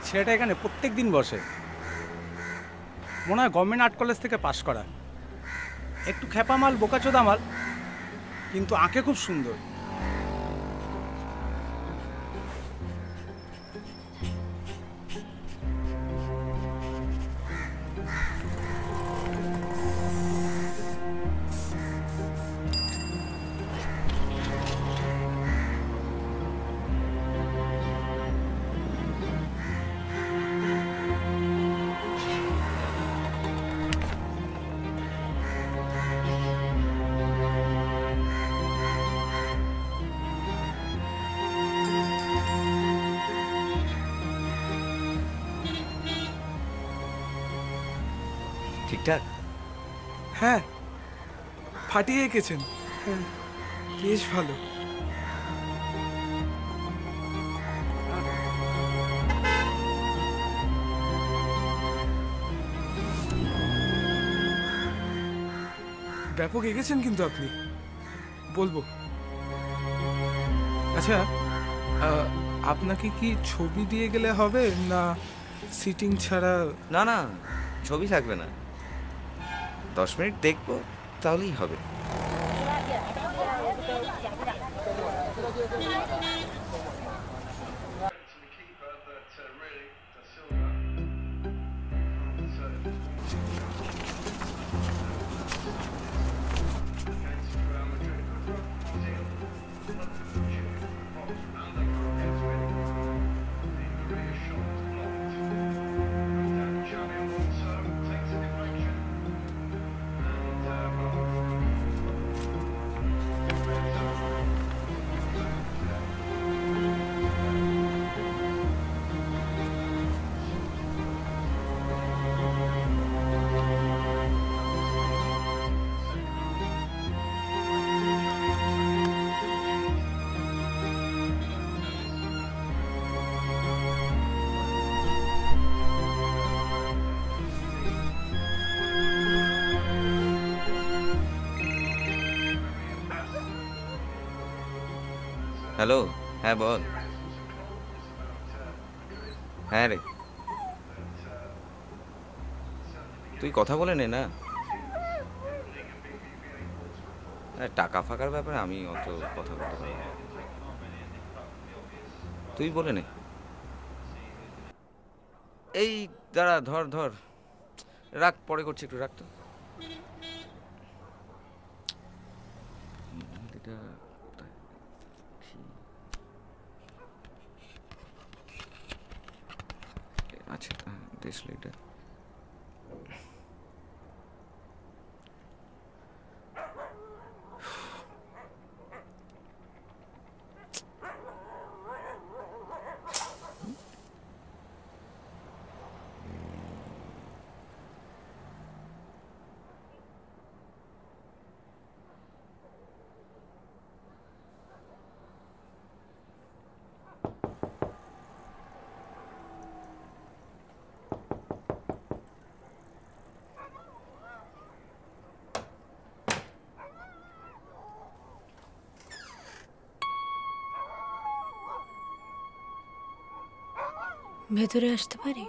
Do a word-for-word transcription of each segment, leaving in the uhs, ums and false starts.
ছেলেটা এখানে প্রত্যেক দিন বসে, মনে হয় গভর্নমেন্ট আর্ট কলেজ থেকে পাশ করা। একটু খ্যাপা মাল, বোকাচোদা মাল, কিন্তু আঁকে খুব সুন্দর। ঠিকঠাক? হ্যাঁ, ফাটিয়ে এঁকেছেন। হ্যাঁ, বেশ ভালো। ব্যাপক এঁকেছেন কিন্তু আপনি, বলবো। আচ্ছা, আপনাকে কি ছবি দিয়ে গেলে হবে না সিটিং ছাড়া? না না, ছবি থাকবে না, দশ মিনিট দেখবো তাহলেই হবে। হ্যালো, হ্যাঁ বল। হ্যাঁ রে, তুই কথা বলে নে না। টাকা ফাঁকার ব্যাপারে আমি অত কথা বলতে পারি না, তুই বলে নে। এই দাঁড়া, ধর ধর, রাখ, পরে করছি, একটু রাখ তো। আচ্ছা, দেখলে এটা ভেতরে আসতে পারি?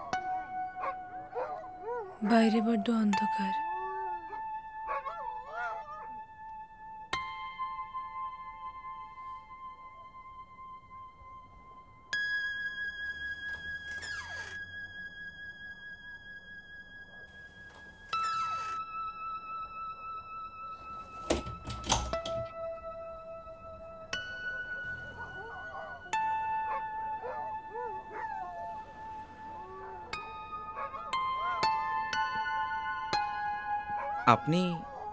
বাইরে বড্ড অন্ধকার। আপনি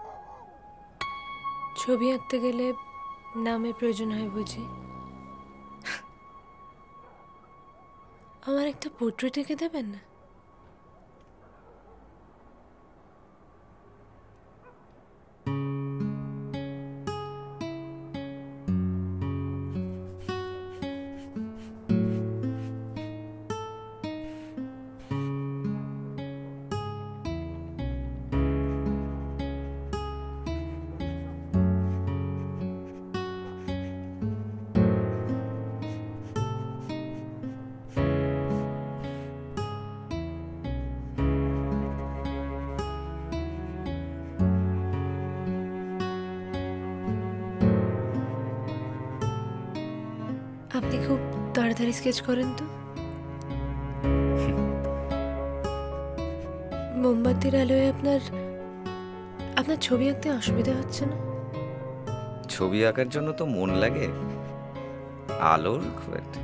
ছবি আঁকতে গেলে নামের প্রয়োজন হয় বুঝি? আমার একটা পোর্ট্রেট এঁকে দেবেন না? আপনি খুব তাড়াতাড়ি স্কেচ করেন তো। মোমবাতির আলোয় আপনার আপনার ছবি আঁকতে অসুবিধা হচ্ছে না? ছবি আঁকার জন্য তো মন লাগে, আলোর খুব একটা।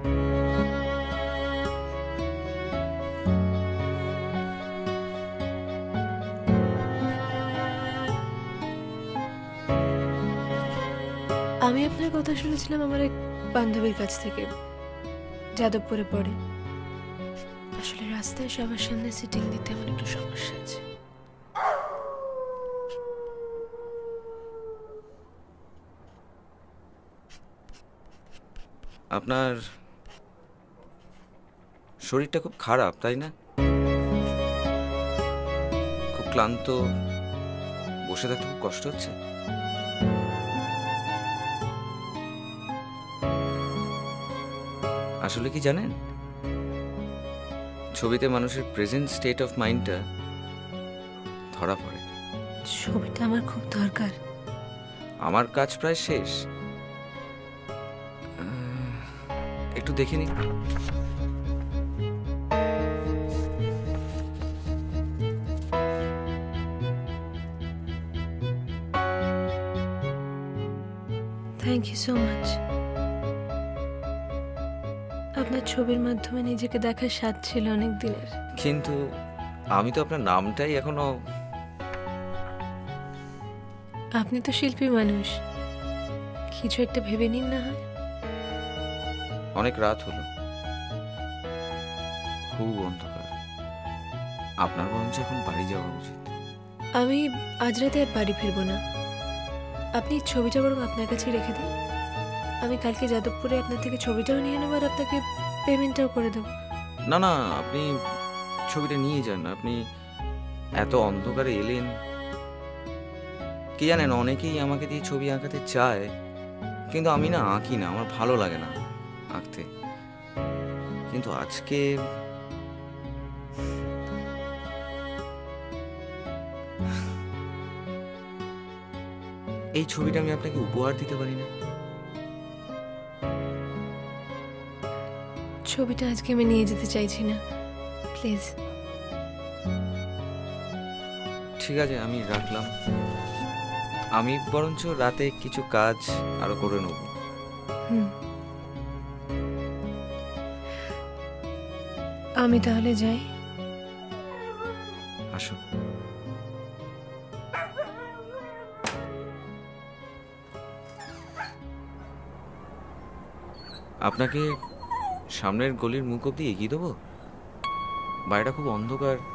আমি আপনার কথা শুনেছিলাম আমার এক বান্ধবীর কাছ থেকে, যাদবপুরে পড়ে। আসলে রাস্তায় সবার সামনে সিটিং দিতে আমার একটু সমস্যা আছে। আপনার শরীরটা খুব খারাপ, তাই না? খুব ক্লান্ত, বসে থাকতে খুব কষ্ট হচ্ছে। আসলে কি জানেন, ছবিতে মানুষের প্রেজেন্ট স্টেট অফ মাইন্ডটা ধরা পড়ে। ছবিটা আমার খুব দরকার। আমার কাজ প্রায় শেষ, একটু দেখে নি। Thank you so much. আপনার ছবির মাধ্যমে নিজেকে দেখার স্বাদ ছিল অনেক দিনের। কিন্তু আমি তো আপনার নামটাই এখনো। আপনি তো শিল্পী মানুষ, কিছু একটা ভেবে নিন না হয়। অনেক রাত হলো, খুব অন্ধকার। আপনার বরঞ্চ এখন বাড়ি যাওয়া উচিত। আমি আজ রাতে আর বাড়ি ফিরবো না। আপনি ছবিটা বরং আপনার কাছেই রেখে দিন। আমি কালকে যাদবপুরে আপনার থেকে ছবিটাও নিয়ে নেবো আর আপনাকে পেমেন্টটাও করে দেবো। না না, আপনি ছবিটা নিয়ে যান। আপনি এত অন্ধকারে এলেন, কি জানেন, অনেকেই আমাকে দিয়ে ছবি আঁকাতে চায়, কিন্তু আমি না আঁকি না, আমার ভালো লাগে না আঁকতে। কিন্তু আজকে এই ছবিটা আমি আপনাকে উপহার দিতে পারি না? ছবিটা আজকে আমি নিয়ে যেতে চাইছি না, প্লিজ। ঠিক আছে, আমি রাখলাম। আমি বরঞ্চ রাতে কিছু কাজ আরো করে নেব। হুম, আমি তাহলে যাই। আসো। আপনাকে সামনের গলির মুখ অব্দি এগিয়ে দেবো? বাড়িটা খুব অন্ধকার,